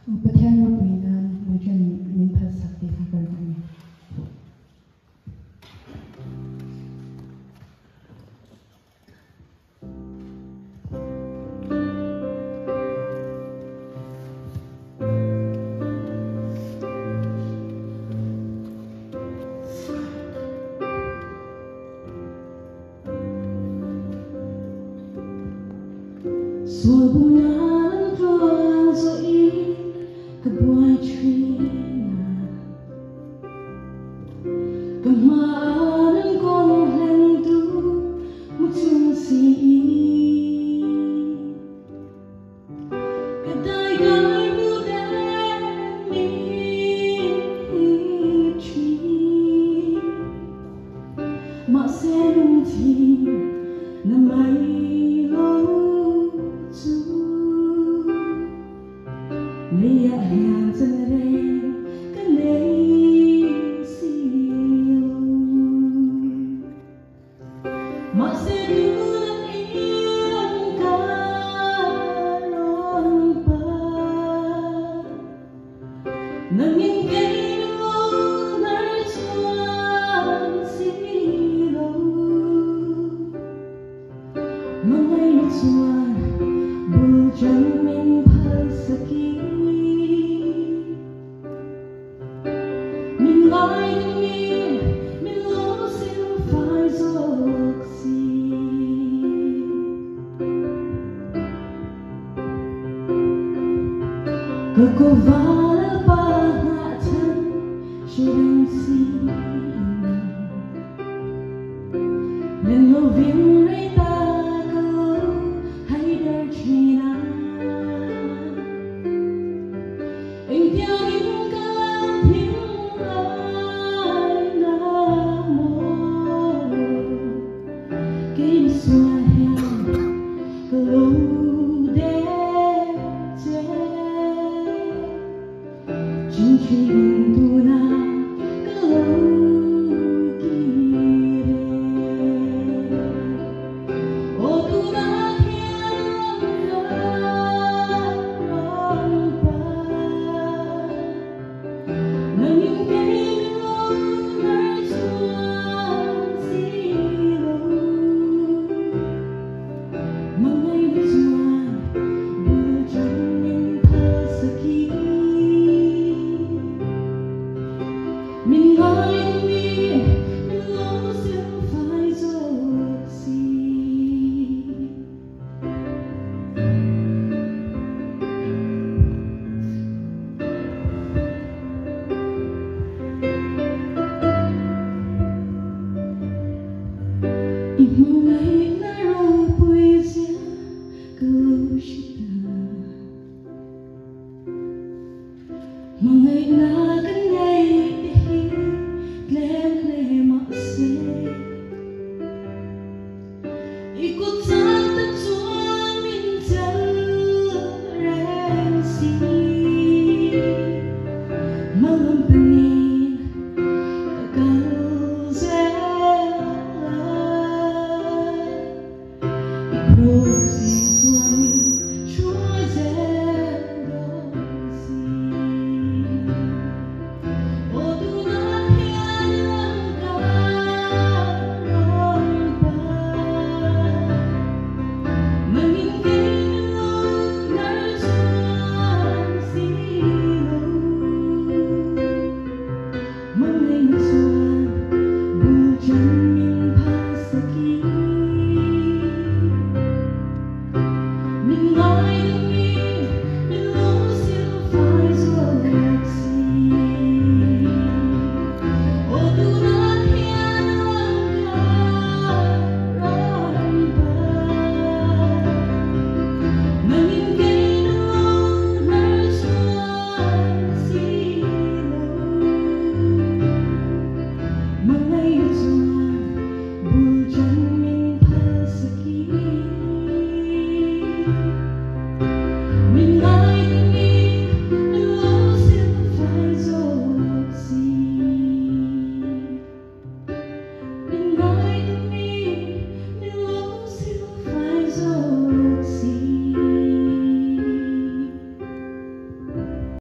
Pathian mo puinan mo dyan minpal sakti sa karami. Rồi bùng nắng vàng rồi cái bụi trina cái má đang còn lên du một chung gì cái tay gái bu đen mi chi mà xem thì năm ấy Lia hàng chân rê cái lấy siêu mà sẽ đưa yên cả non ba nâng những cây lúa nơi chuan xí lâu mà ngay chuan bù chân mình phải saki Nói mình lỡ xin phải dốc gì Cơ cô vã ba hạ thân chỉ đừng xin Nên lô viên rây ta cơ lâu hay đợi chỉ na Anh theo những cơn thiên Malam